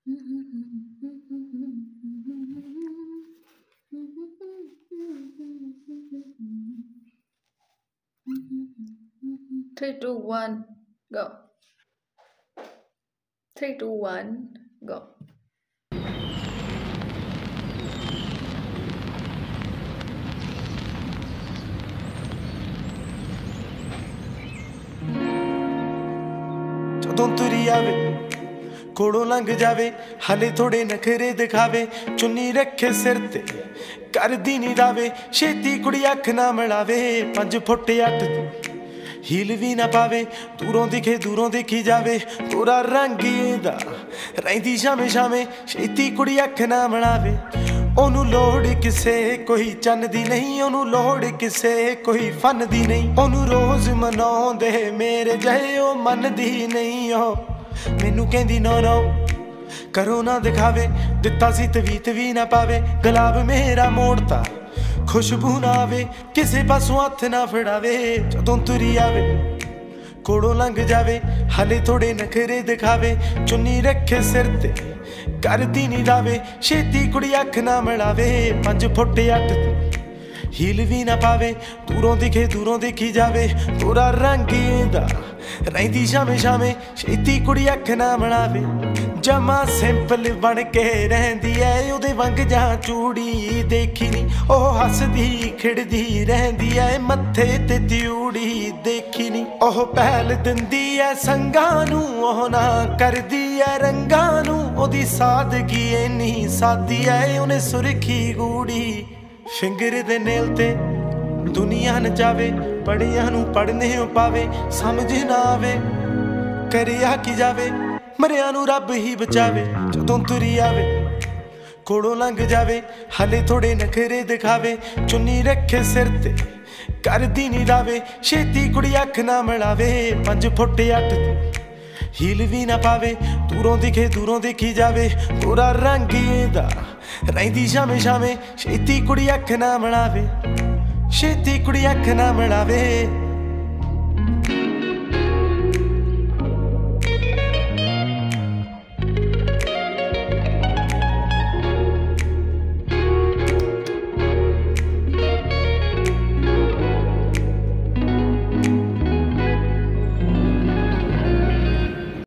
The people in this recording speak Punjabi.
Three, two, one, go. 3, 2, 1, go. ਜਦੋਂ ਤੁਰੀ ਆਵੇ ਕੋਲੋਂ ਲੰਘ ਜਾਵੇ ਹਾਲੇ ਥੋੜੇ ਨਖਰੇ ਦਿਖਾਵੇ ਚੁੰਨੀ ਰੱਖੇ ਸਿਰ ਤੇ ਕਰਦੀ ਨੀ ਦਾਵੇ ਛੇਤੀ ਕੁੜੀ ਅੱਖ ਨਾ ਮਿਲਾਵੇ 5 ਫੁੱਟ 8 ਹੀਲ ਵੀ ਨਾ ਪਾਵੇ ਦੂਰੋਂ ਦੇਖੀ ਜਾਵੇ ਪੂਰਾ ਰੰਗ ਇਹਦਾ ਰਹਿੰਦੀ ਸ਼ਾਮੇ ਸ਼ਾਮੇ ਛੇਤੀ ਕੁੜੀ ਅੱਖ ਨਾ ਮਿਲਾਵੇ ਉਹਨੂੰ ਲੋੜ ਕਿਸੇ ਕੋਈ ਚੰਨ ਦੀ ਨਹੀਂ ਉਹਨੂੰ ਲੋੜ ਕਿਸੇ ਕੋਈ ਫਨ ਦੀ ਨਹੀਂ ਉਹਨੂੰ ਰੋਜ਼ ਮਨਾਉਂਦੇ ਮੇਰੇ ਜਿਹੇ ਉਹ ਮੰਨਦੀ ਨਹੀਂ ਉਹ ਮੈਨੂੰ ਕਹਿੰਦੀ ਨੋ ਨੋ ਕਰੋ ਨਾ ਦਿਖਾਵੇ ਦਿੱਤਾ ਸੀ ਤਵੀਤ ਵੀ ਨਾ ਪਾਵੇ ਗੁਲਾਬ ਮੇਰਾ ਮੋੜਤਾ ਖੁਸ਼ਬੂ ਨਾ ਆਵੇ ਕਿਸੇ ਪਾਸੋਂ ਹੱਥ ਨਾ ਫੜਾਵੇ ਜਦੋਂ ਤੁਰੀ ਆਵੇ ਕੋਲੋਂ ਲੰਘ ਜਾਵੇ ਹਾਲੇ ਥੋੜੇ ਨਖਰੇ ਦਿਖਾਵੇ ਚੁੰਨੀ ਰੱਖੇ ਸਿਰ ਤੇ ਕਰਦੀ ਨੀ ਦਾਵੇ ਛੇਤੀ ਕੁੜੀ ਅੱਖ ਨਾ ਮਿਲਾਵੇ 5 ਫੁੱਟ 8 ਹੀਲ ਵੀ ਨਾ ਪਾਵੇ ਦੂਰੋਂ ਦੇਖੀ ਜਾਵੇ ਪੂਰਾ ਰੰਗ ਇਹਦਾ ਰਹਿੰਦੀ ਸ਼ਾਮੇ ਸ਼ਾਮੇ ਛੇਤੀ ਕੁੜੀ ਅੱਖ ਨਾ ਮਿਲਾਵੇ ਜਮਾ ਸਿੰਪਲ ਬਣ ਕੇ ਰਹਿੰਦੀ ਐ ਉਹਦੇ ਵਾਂਗ ਜਾਂ ਚੂੜੀ ਦੇਖੀ ਨੀ ਉਹ ਹੱਸਦੀ ਖਿੜਦੀ ਰਹਿੰਦੀ ਐ ਮੱਥੇ ਤੇ ਤਿਉੜੀ ਦੇਖੀ ਨੀ ਉਹ ਪਹਿਲ ਦਿੰਦੀ ਐ ਸੰਗਾਂ ਨੂੰ ਉਹ ਨਾ ਕਰਦੀ ਐ ਰੰਗਾਂ ਨੂੰ ਉਹਦੀ ਸਾਦਗੀ ਇੰਨੀ ਸਾਦੀ ਐ ਉਹਨੇ ਸੁਰਖੀ ਗੂੜੀ ਫਿੰਗਰ ਦੇ ਨੇਲ ਤੇ ਦੁਨੀਆ ਨਚਾਵੇ ਪੜਿਆਂ ਨੂੰ ਪੜਨੇ ਪਾਵੇ ਸਮਝ ਨਾ ਆਵੇ ਕਰਿਆ ਕੀ ਜਾਵੇ ਮਰਿਆਂ ਨੂੰ ਰੱਬ ਹੀ ਬਚਾਵੇ ਜਦੋਂ ਤੁਰੀ ਆਵੇ ਕੋਲੋਂ ਲੰਘ ਜਾਵੇ ਹਾਲੇ ਥੋੜੇ ਨਖਰੇ ਦਿਖਾਵੇ ਚੁੰਨੀ ਰੱਖੇ ਸਿਰ ਤੇ ਕਰਦੀ ਨੀ ਦਾਵੇ ਛੇਤੀ ਕੁੜੀ ਅੱਖ ਨਾ ਮਿਲਾਵੇ 5 ਫੁੱਟ 8 ਹੀਲ ਵੀ ਨਾ ਪਾਵੇ ਦੂਰੋਂ ਦੇਖੀ ਜਾਵੇ ਪੂਰਾ ਰੰਗ ਇਹਦਾ ਰਹਿੰਦੀ ਸ਼ਾਮੇ ਸ਼ਾਮੇ ਛੇਤੀ ਕੁੜੀ ਅੱਖ ਨਾ ਮਿਲਾਵੇ ਛੇਤੀ ਕੁੜੀ ਅੱਖ ਨਾ ਮਿਲਾਵੇ